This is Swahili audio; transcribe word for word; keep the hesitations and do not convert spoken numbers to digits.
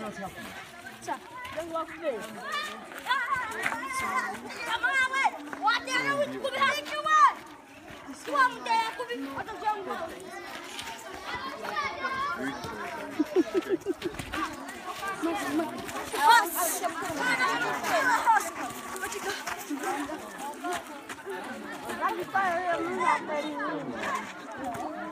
Sa, yang wafe. Sama awe, wate na wit ko bihay ko wa. Suam de ko bi ato jang ko. Mas mas.